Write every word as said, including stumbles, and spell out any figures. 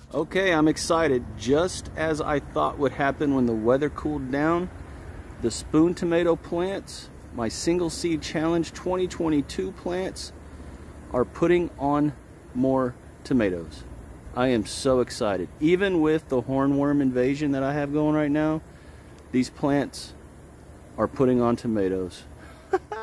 Okay, I'm excited. Just as I thought would happen when the weather cooled down, the spoon tomato plants, my single seed challenge twenty twenty-two plants, are putting on more tomatoes. I am so excited. Even with the hornworm invasion that I have going right now, these plants are putting on tomatoes.